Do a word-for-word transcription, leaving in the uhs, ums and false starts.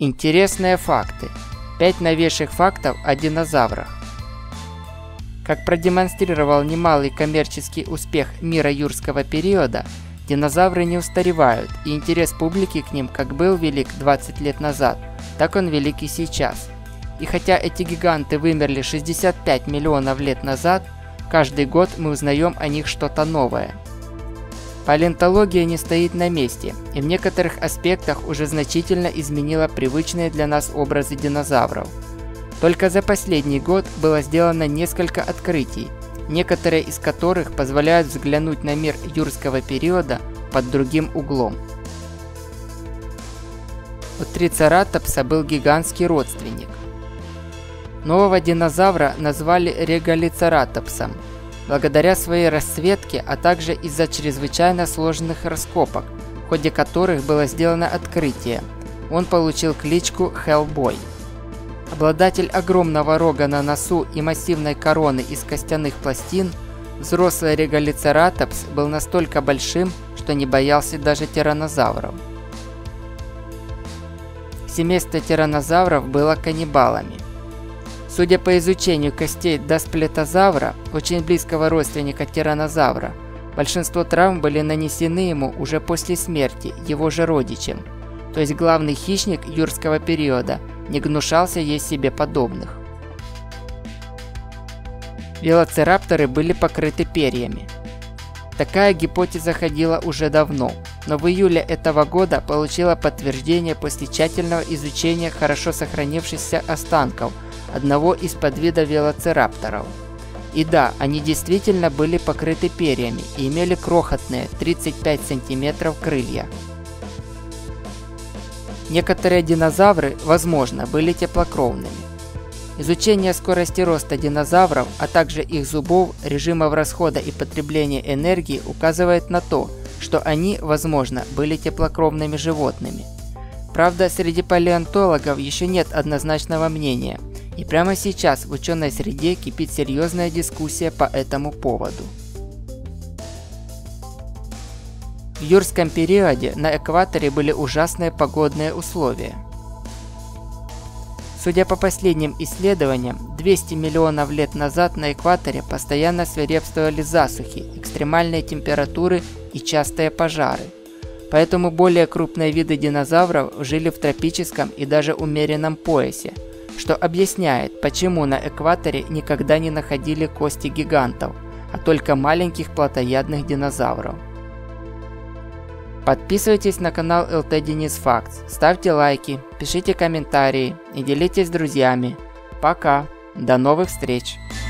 Интересные факты. пять новейших фактов о динозаврах. Как продемонстрировал немалый коммерческий успех мира юрского периода, динозавры не устаревают, и интерес публики к ним как был велик двадцать лет назад, так он велик и сейчас. И хотя эти гиганты вымерли шестьдесят пять миллионов лет назад, каждый год мы узнаем о них что-то новое. Палеонтология не стоит на месте, и в некоторых аспектах уже значительно изменила привычные для нас образы динозавров. Только за последний год было сделано несколько открытий, некоторые из которых позволяют взглянуть на мир юрского периода под другим углом. У трицератопса был гигантский родственник. Нового динозавра назвали регалицератопсом, благодаря своей расцветке, а также из-за чрезвычайно сложных раскопок, в ходе которых было сделано открытие. Он получил кличку Хеллбой. Обладатель огромного рога на носу и массивной короны из костяных пластин, взрослый регалицератопс был настолько большим, что не боялся даже тираннозавров. Семейство тираннозавров было каннибалами. Судя по изучению костей дасплетозавра, очень близкого родственника тираннозавра, большинство травм были нанесены ему уже после смерти его же родичем, то есть главный хищник юрского периода не гнушался есть себе подобных. Велоцирапторы были покрыты перьями. Такая гипотеза ходила уже давно, но в июле этого года получила подтверждение после тщательного изучения хорошо сохранившихся останков одного из подвидов велоцирапторов. И да, они действительно были покрыты перьями и имели крохотные тридцать пять сантиметров крылья. Некоторые динозавры, возможно, были теплокровными. Изучение скорости роста динозавров, а также их зубов, режимов расхода и потребления энергии указывает на то, что они, возможно, были теплокровными животными. Правда, среди палеонтологов еще нет однозначного мнения, и прямо сейчас в ученой среде кипит серьезная дискуссия по этому поводу. В юрском периоде на экваторе были ужасные погодные условия. Судя по последним исследованиям, двести миллионов лет назад на экваторе постоянно свирепствовали засухи, экстремальные температуры и частые пожары. Поэтому более крупные виды динозавров жили в тропическом и даже умеренном поясе, что объясняет, почему на экваторе никогда не находили кости гигантов, а только маленьких плотоядных динозавров. Подписывайтесь на канал эл тэ Денис Facts, ставьте лайки, пишите комментарии и делитесь с друзьями. Пока, до новых встреч!